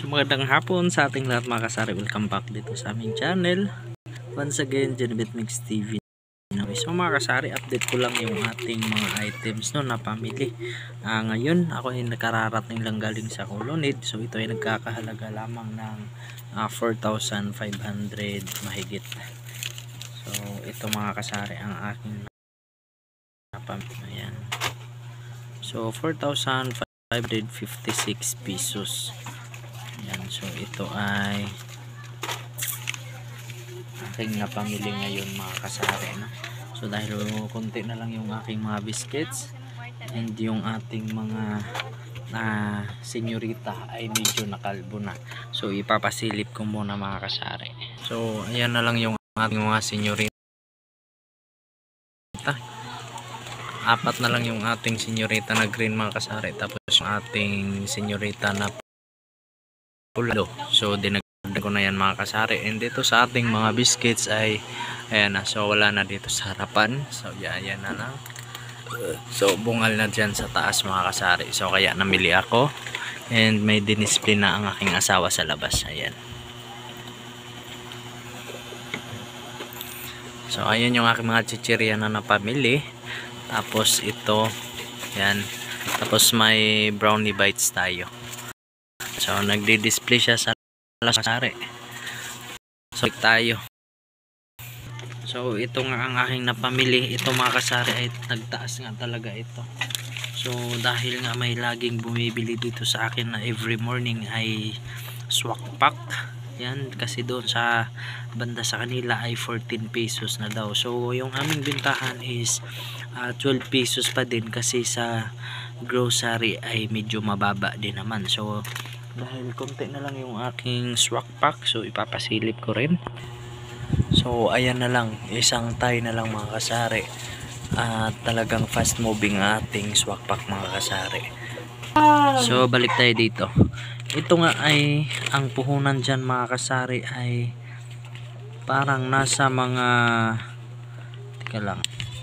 Magandang hapon sa ating lahat mga kasari. Welcome back dito sa aming channel. Once again, Janibet Mix TV. So mga kasari, update ko lang yung ating mga items no, na pamili. Ngayon, ako ay nakararating lang galing sa Colonnade. So ito ay nagkakahalaga lamang ng 4,500 mahigit. So ito mga kasari ang aking napamili. Ayan. So 4,556 pesos. Ayan, so ito ay aking napamili ngayon mga kasari, no? So dahil konti na lang yung aking mga biscuits and yung ating mga senyorita ay medyo nakalbo na, so ipapasilip ko muna mga kasari. So ayan na lang yung ating mga senyorita. Apat na lang yung ating senyorita na green mga kasari, tapos yung ating senyorita na pulado. So dinagdag ko na yan mga kasari. And dito sa ating mga biscuits ay ayan na, so wala na dito sa harapan. So yan na lang. So bungal na dyan sa taas mga kasari. So kaya namili ako and may dinisplay na ang aking asawa sa labas. Ayan. So ayan yung aking mga chichirya na napamili. Tapos ito, yan. Tapos may brownie bites tayo. So nagdi-display siya sa kasari. So tayo. So ito nga ang aking napamili. Ito mga kasari ay nagtaas nga talaga ito. So dahil nga may laging bumibili dito sa akin na every morning ay swak pack. Yan, kasi doon sa banda sa kanila ay 14 pesos na daw. So yung aming bintahan is 12 pesos pa din, kasi sa grocery ay medyo mababa din naman. So dahil konti na lang yung aking swak pack, so ipapasilip ko rin. So ayan na lang, isang tie na lang mga kasari. Talagang fast moving ating swak pack mga kasari. So balik tayo dito. Ito nga ay ang puhunan dyan mga kasari ay parang nasa mga, teka lang.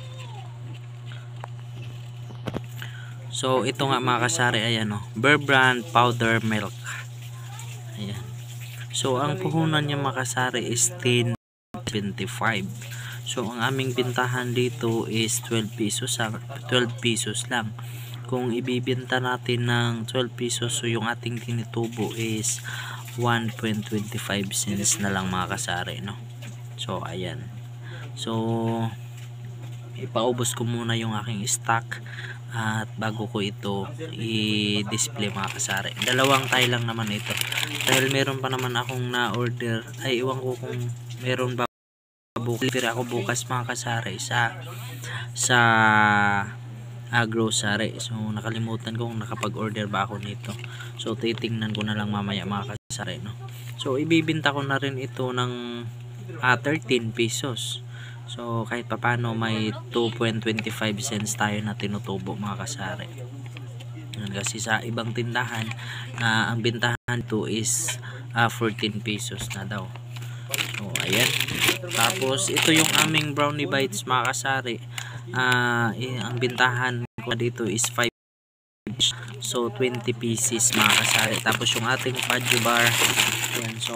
So ito nga mga kasari, ayan o, Bear Brand powder milk. Ayan. So ang puhunan niya mga kasari is 10.25. So ang aming bintahan dito is 12 pesos, 12 pesos lang. Kung ibibenta natin ng 12 pesos, so yung ating tinitubo is 1.25 cents na lang mga kasari, no? So ayan. So ipaubos ko muna yung aking stock at bago ko ito i-display mga kasari. Dalawang tie lang naman ito. Dahil meron pa naman akong na-order, ay iwan ko kung meron ba deliver ako bukas mga kasari sa grocery. So nakalimutan kong nakapag-order ba ako nito. So titingnan ko na lang mamaya mga kasari, no? So ibibenta ko na rin ito ng 13 pesos. So kahit papano may 2.25 cents tayo na tinutubo mga kasari. Kasi sa ibang tindahan ang bintahan to is 14 pesos na daw. So ayan. Tapos ito yung aming brownie bites mga kasari. Ang bintahan ko dito is 5, so 20 pieces mga kasari. Tapos yung ating fudge bar, ayan, so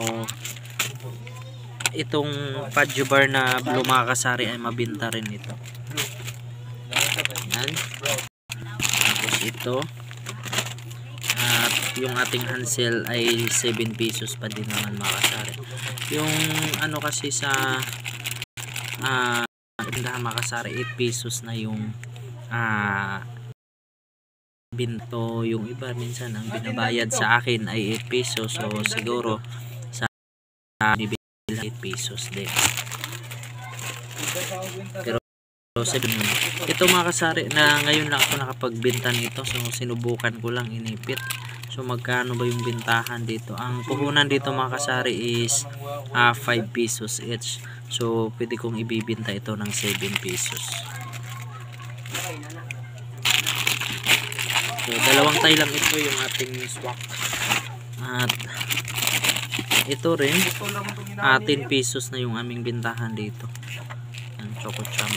itong fudge bar na blue mga kasari ay mabinta rin ito. Ayan. Tapos ito at yung ating Hansel ay 7 pesos pa din naman mga kasari. Yung ano kasi sa bintahan mga kasari, 8 pesos na yung binto. Yung iba minsan ang binabayad sa akin ay 8 pesos, so siguro sa bibili 8 pesos din. Pero ito mga kasari na ngayon lang ako nakapagbenta nito, so sinubukan ko lang, inipit. So magkano ba yung bintahan dito? Ang puhunan dito mga kasari is 5 pesos each. So pwede kong ibibenta ito ng 7 pesos. So dalawang tie lang ito yung ating swak. At ito rin 10 pesos na yung aming bintahan dito. Ang Choco Champ.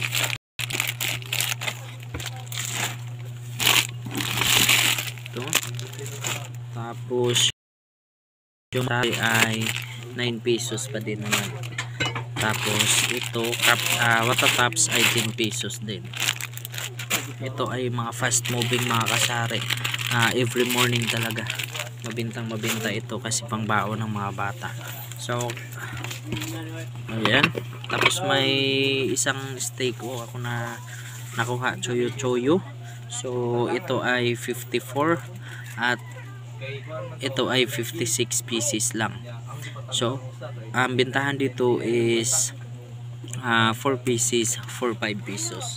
Ito. Tapos yung ay 9 pesos pa din naman. Tapos ito water tops ay 10 pesos din. Ito ay mga fast moving mga kasari. Every morning talaga mabintang mabinta ito kasi pang baon ng mga bata. So ayan, tapos may isang steak ako na nakuha, choyo choyo. So ito ay 54 at ito ay 56 pieces lang. So ang bintahan dito is 4 pieces for 5 pesos.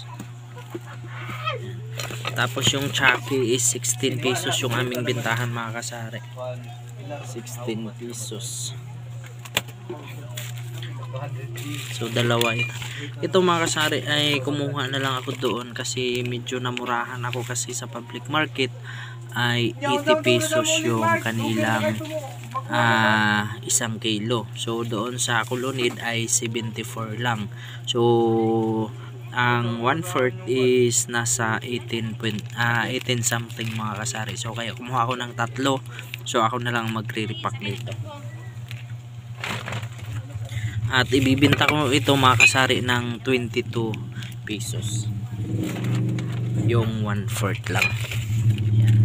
Tapos yung Chucky is 16 pesos yung aming bintahan mga kasari. 16 pesos. So dalawa ito. Ito mga kasari ay kumuha na lang ako doon kasi medyo namurahan ako kasi sa public market ay 80 pesos yung kanilang 1 kilo. So doon sa Kulunid ay 74 lang. So ang 1/4 is nasa 18 something mga kasari. So kaya kumuha ako ng tatlo. So ako na lang magre-repack nito. At ibibinta ko ito mga kasari ng 22 pesos. Yung 1/4 lang. Yan.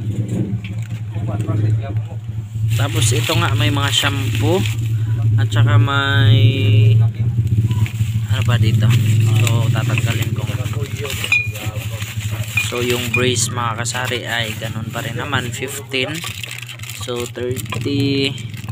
Tapos ito nga may mga shampoo at saka may ano ba dito. So tatanggalin ko. So yung brace mga kasari ay ganun pa rin naman 15. So 30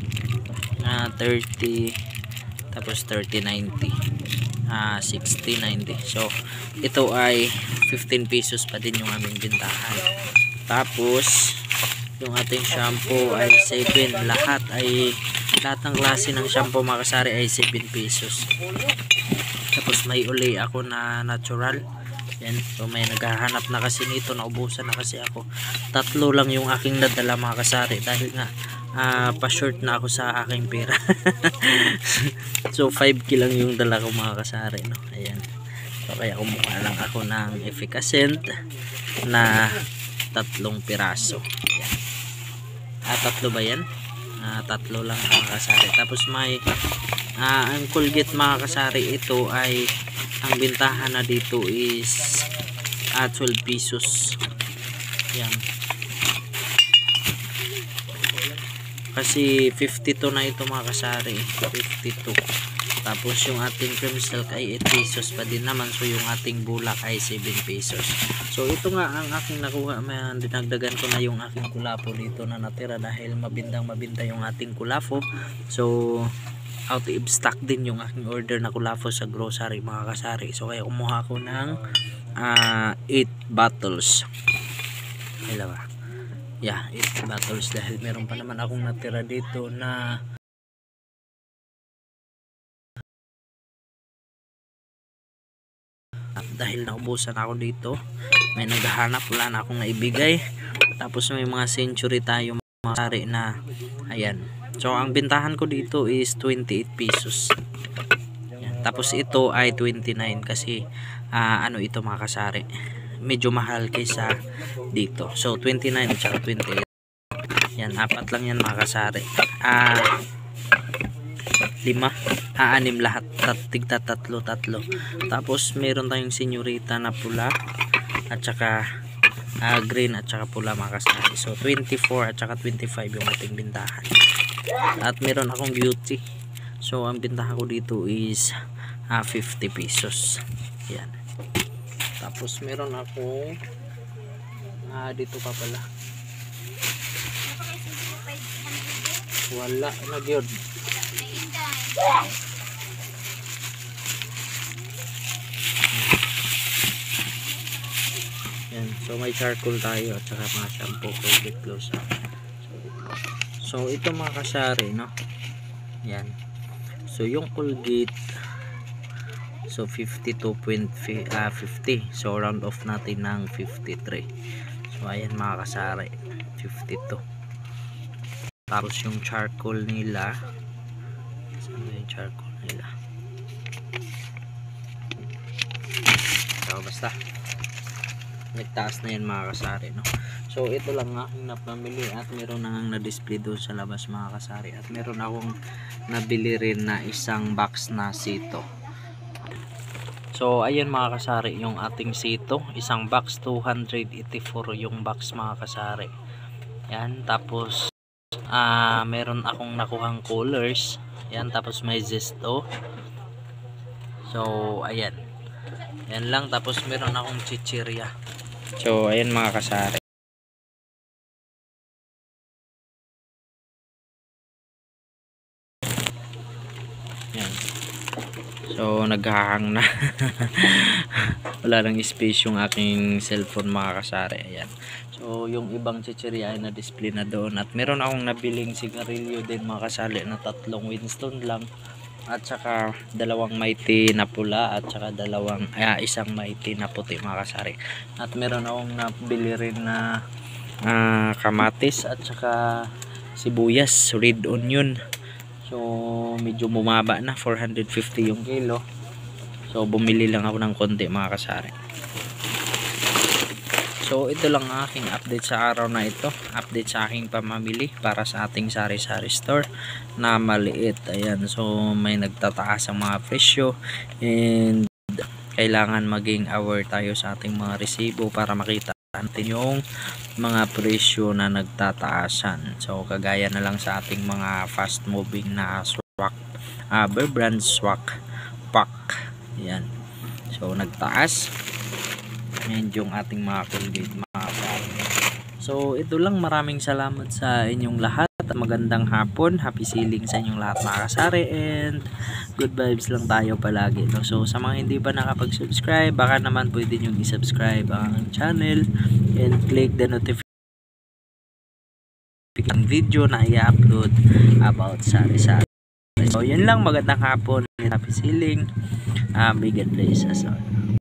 tapos 30-90 60-90. So ito ay 15 pesos pa din yung aming bintahan. Tapos yung ating shampoo ay 7. Lahat ng klase ng shampoo mga kasari ay 7 pesos. Tapos may uli ako na natural. Yan. So may naghahanap na kasi nito, naubusan na kasi ako. Tatlo lang yung aking nadala mga kasari dahil nga pa-short na ako sa aking pera. So 5k lang yung dala ko mga kasari, no? Ayan. So kaya kumuha lang ako ng efficacent na 3 piraso. Ayan. Tatlo ba yan? 3 lang mga kasari. Tapos may ang Colgate mga kasari, ito ay ang bintahan na dito is 12 pesos. Yan. Kasi 52 na ito mga kasari. 52. Tapos yung ating cream silk ay 8 pesos pa din naman. So yung ating bulak ay 7 pesos. So ito nga ang aking nakuha. Dinagdagan ko na yung aking kulafo dito na natira dahil mabindang mabinta yung ating kulafo. So out of stock din yung aking order na kulafo sa grocery mga kasari. So kaya kumuha ko ng 8 bottles. Hello ba? Yeah, 8 bottles dahil meron pa naman akong natira dito na dahil naubusan ako dito. May naghahanap, wala na akong naibigay. Tapos may mga century tayo mga kasari na ayan. So ang bintahan ko dito is 28 pesos. Yan. Tapos ito ay 29 kasi ano ito mga kasari, medyo mahal kaysa dito. So 29 at saka 28. Yan, 4 lang yan mga kasari. 6 lahat. Tigta tatlo. Tapos meron tayong senyorita na pula at saka green at saka pula mga kasari. So 24 at saka 25 yung ating bintahan. At meron akong beauty. So ang bintahan ko dito is 50 pesos. Yan. Tapos meron akong dito pa pala. Wala na gyud. Yan. So may charcoal tayo at saka mga shampoo, Colgate gloves. So ito mga kasari, no? Yan. So yung Colgate, so 52.50. So round off natin ng 53. So ayan mga kasari, 52. Tapos yung charcoal nila, saan yung charcoal nila? So basta nagtaas na yan mga kasari, no? So ito lang aking napamili at meron na ngang na-display doon sa labas mga kasari. At meron akong nabili rin na isang box na sito. So ayan mga kasari yung ating sito. Isang box 284 yung box mga kasari. Yan, tapos meron akong nakuhang colors. Yan, tapos may zesto. So ayan. Yan lang, tapos meron akong chichirya. So ayan mga kasari. Yan. So naghahang na. Wala nang space yung aking cellphone mga kasari. Ayan. So yung ibang chichirya ay na-display na doon. At meron akong nabiling sigarilyo din mga kasali na 3 Winston lang. At saka 2 Mighty na pula at saka isang Mighty na puti mga kasari. At meron akong nabili rin na kamatis at saka sibuyas, red onion. So medyo bumaba na, 450 yung kilo. So bumili lang ako ng konti mga kasari. So ito lang aking update sa araw na ito. Update sa aking pamamili para sa ating sari-sari store na maliit. Ayan, so may nagtataas ang mga presyo and kailangan maging aware tayo sa ating mga resibo para makita natin yung mga presyo na nagtataasan. So kagaya na lang sa ating mga fast moving na swak, Bear Brand swak pack. Ayan, so nagtaas. Ayan yung ating mga Colgate mga kapatid. So ito lang, maraming salamat sa inyong lahat at magandang hapon. Happy selling sa inyong lahat mga kasari and good vibes lang tayo palagi, no? So sa mga hindi pa nakapag-subscribe, baka naman pwede nyo i-subscribe ang channel and click the notification video na i-upload about sari-sari. So yun lang, magandang hapon, happy selling, may God bless us all.